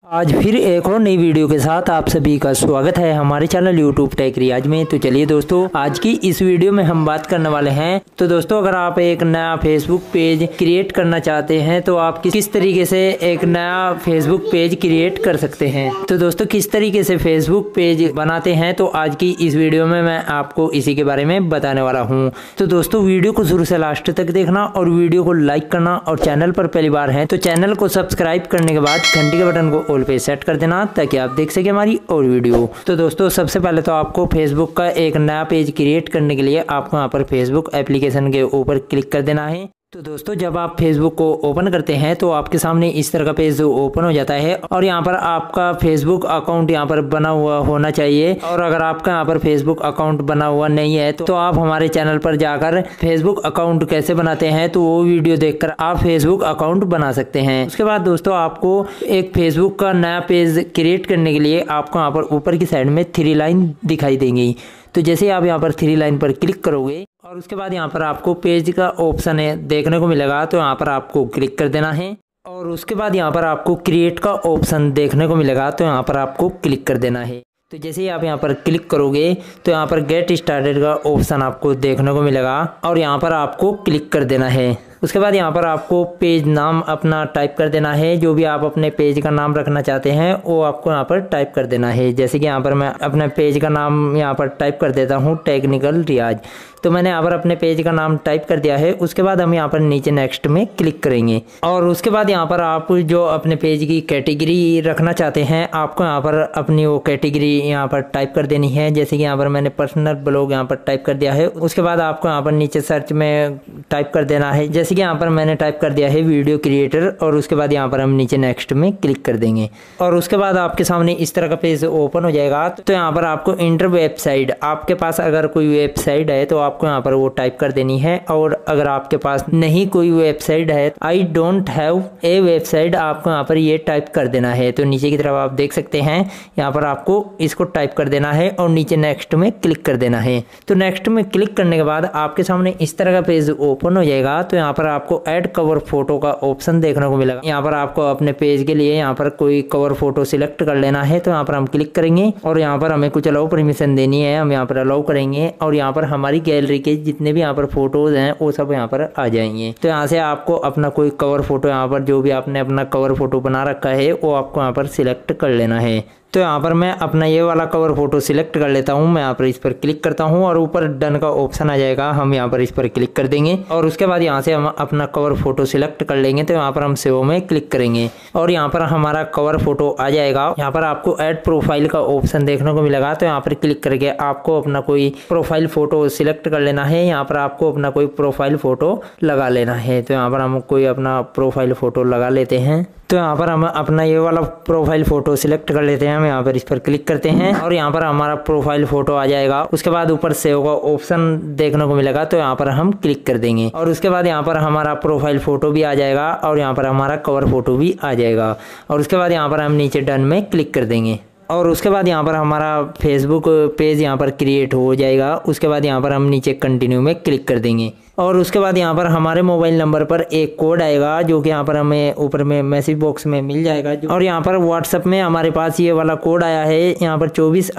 आज फिर एक और नई वीडियो के साथ आप सभी का स्वागत है हमारे चैनल यूट्यूब टेक रियाज में। तो चलिए दोस्तों, आज की इस वीडियो में हम बात करने वाले हैं। तो दोस्तों, अगर आप एक नया फेसबुक पेज क्रिएट करना चाहते हैं तो आप किस तरीके से एक नया फेसबुक पेज क्रिएट कर सकते हैं। तो दोस्तों, किस तरीके से फेसबुक पेज बनाते हैं, तो आज की इस वीडियो में मैं आपको इसी के बारे में बताने वाला हूँ। तो दोस्तों, वीडियो को शुरू से लास्ट तक देखना और वीडियो को लाइक करना, और चैनल पर पहली बार है तो चैनल को सब्सक्राइब करने के बाद घंटी के बटन को ऑल पे सेट कर देना ताकि आप देख सके हमारी और वीडियो। तो दोस्तों, सबसे पहले तो आपको फेसबुक का एक नया पेज क्रिएट करने के लिए आपको यहाँ पर फेसबुक एप्लीकेशन के ऊपर क्लिक कर देना है। तो दोस्तों, जब आप फेसबुक को ओपन करते हैं तो आपके सामने इस तरह का पेज ओपन हो जाता है और यहाँ पर आपका फेसबुक अकाउंट यहाँ पर बना हुआ होना चाहिए। और अगर आपका यहाँ पर फेसबुक अकाउंट बना हुआ नहीं है तो आप हमारे चैनल पर जाकर फेसबुक अकाउंट कैसे बनाते हैं तो वो वीडियो देखकर आप फेसबुक अकाउंट बना सकते हैं। उसके बाद दोस्तों, आपको एक फेसबुक का नया पेज क्रिएट करने के लिए आपको यहाँ पर ऊपर की साइड में 3 लाइन दिखाई देंगी। तो जैसे आप यहाँ पर 3 लाइन पर क्लिक करोगे और उसके बाद यहाँ पर आपको पेज का ऑप्शन है देखने को मिलेगा, तो यहाँ पर आपको क्लिक कर देना है। और उसके बाद यहाँ पर आपको क्रिएट का ऑप्शन देखने को मिलेगा, तो यहाँ पर आपको क्लिक कर देना है। तो जैसे ही आप यहाँ पर क्लिक करोगे तो यहाँ पर गेट स्टार्टेड का ऑप्शन आपको देखने को मिलेगा और यहाँ पर आपको क्लिक कर देना है। उसके बाद यहाँ पर आपको पेज नाम अपना टाइप कर देना है। जो भी आप अपने पेज का नाम रखना चाहते हैं वो आपको यहाँ पर टाइप कर देना है। जैसे कि यहाँ पर मैं अपने पेज का नाम यहाँ पर टाइप कर देता हूँ, टेक्निकल रियाज। तो मैंने यहाँ पर अपने पेज का नाम टाइप कर दिया है। उसके बाद हम यहाँ पर नीचे नेक्स्ट में क्लिक करेंगे और उसके बाद यहाँ पर आप जो अपने पेज की कैटेगरी रखना चाहते हैं आपको यहाँ पर अपनी वो कैटेगरी यहाँ पर टाइप कर देनी है। जैसे कि यहाँ पर मैंने पर्सनल ब्लॉग यहाँ पर टाइप कर दिया है। उसके बाद आपको यहाँ पर नीचे सर्च में टाइप कर देना है। जैसे कि यहाँ पर मैंने टाइप कर दिया है वीडियो क्रिएटर, और उसके बाद यहाँ पर हम नीचे नेक्स्ट में क्लिक कर देंगे और उसके बाद आपके सामने इस तरह का पेज ओपन हो जाएगा। तो यहाँ पर आपको इंटर वेबसाइट, आपके पास अगर कोई वेबसाइट है तो आपको यहाँ पर वो टाइप कर देनी है। और अगर आपके पास नहीं कोई वेबसाइट है, I don't have a website, आपको यहाँ पर ये टाइप कर देना है। तो नीचे की तरफ आप देख सकते हैं, यहाँ पर आपको इसको टाइप कर देना है और नीचे नेक्स्ट में क्लिक कर देना है। तो नेक्स्ट में क्लिक करने के बाद आपके सामने इस तरह का पेज ओपन हो जाएगा। तो यहाँ पर आपको ऐड कवर फोटो का ऑप्शन देखने को मिलेगा। यहाँ पर आपको अपने पेज के लिए यहाँ पर कोई कवर फोटो सिलेक्ट कर लेना है। तो यहाँ पर हम क्लिक करेंगे और यहाँ पर हमें कुछ अलाउ परमिशन देनी है, हम यहाँ पर अलाउ करेंगे और यहाँ पर हमारी गैलरी के जितने भी यहाँ पर फोटोज हैं वो सब यहाँ पर आ जाएंगे। तो यहाँ से आपको अपना कोई कवर फोटो, यहाँ पर जो भी आपने अपना कवर फोटो बना रखा है वो आपको यहाँ पर सिलेक्ट कर लेना है। तो यहाँ पर मैं अपना ये वाला कवर फोटो सिलेक्ट कर लेता हूँ। मैं यहाँ पर इस पर क्लिक करता हूँ और ऊपर डन का ऑप्शन आ जाएगा, हम यहाँ पर इस पर क्लिक कर देंगे और उसके बाद यहाँ से हम अपना कवर फोटो सिलेक्ट कर लेंगे। तो यहाँ पर हम सेव में क्लिक करेंगे और यहाँ पर हमारा कवर फोटो आ जाएगा। यहाँ पर आपको ऐड प्रोफाइल का ऑप्शन देखने को मिलेगा। तो यहाँ पर क्लिक करके आपको अपना कोई प्रोफाइल फोटो सिलेक्ट कर लेना है। यहाँ पर आपको अपना कोई प्रोफाइल फोटो लगा लेना है। तो यहाँ पर हम कोई अपना प्रोफाइल फोटो लगा लेते हैं। तो यहाँ पर हम अपना ये वाला प्रोफाइल फोटो सिलेक्ट कर लेते हैं। हम यहाँ पर इस पर क्लिक करते हैं और यहाँ पर हमारा प्रोफाइल फोटो आ जाएगा। उसके बाद ऊपर सेव का ऑप्शन देखने को मिलेगा, तो यहाँ पर हम क्लिक कर देंगे और उसके बाद यहाँ पर हमारा प्रोफाइल फोटो भी आ जाएगा और यहाँ पर हमारा कवर फोटो भी आ जाएगा। और उसके बाद यहाँ पर हम नीचे डन में क्लिक कर देंगे और उसके बाद यहाँ पर हमारा फेसबुक पेज यहाँ पर क्रिएट हो जाएगा। उसके बाद यहाँ पर हम नीचे कंटिन्यू में क्लिक कर देंगे और उसके बाद यहाँ पर हमारे मोबाइल नंबर पर एक कोड आएगा जो कि यहाँ पर हमें ऊपर में मैसेज बॉक्स में मिल जाएगा। और यहाँ पर व्हाट्सएप में हमारे पास ये वाला कोड आया है, यहाँ पर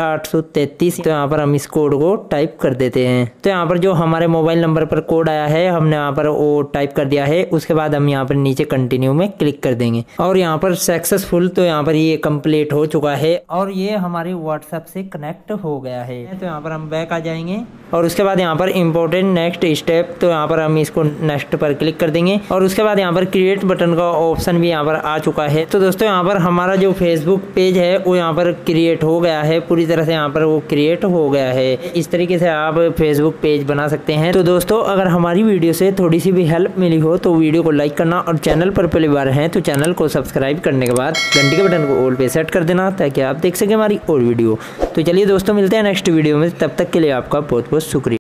24833। तो यहाँ पर हम इस कोड को टाइप कर देते हैं। तो यहाँ पर जो हमारे मोबाइल नंबर पर कोड आया है हमने यहाँ पर वो टाइप कर दिया है। उसके बाद हम यहाँ पर नीचे कंटिन्यू में क्लिक कर देंगे और यहाँ पर सक्सेसफुल, तो यहाँ पर ये कंप्लीट हो चुका है और ये हमारे व्हाट्सएप से कनेक्ट हो गया है। तो यहाँ पर हम बैक आ जाएंगे और उसके बाद यहाँ पर इम्पोर्टेंट नेक्स्ट स्टेप, तो यहाँ पर हम इसको नेक्स्ट पर क्लिक कर देंगे और उसके बाद यहाँ पर क्रिएट बटन का ऑप्शन भी यहाँ पर आ चुका है। तो दोस्तों, यहाँ पर हमारा जो फेसबुक पेज है वो यहाँ पर क्रिएट हो गया है, पूरी तरह से यहाँ पर वो क्रिएट हो गया है। इस तरीके से आप फेसबुक पेज बना सकते हैं। तो दोस्तों, अगर हमारी वीडियो से थोड़ी सी भी हेल्प मिली हो तो वीडियो को लाइक करना और चैनल पर पहली बार है तो चैनल को सब्सक्राइब करने के बाद घंटी के बटन को ऑल पे सेट कर देना ताकि आप देख सकें हमारी और वीडियो। तो चलिए दोस्तों, मिलते हैं नेक्स्ट वीडियो में, तब तक के लिए आपका बहुत बहुत शुक्रिया।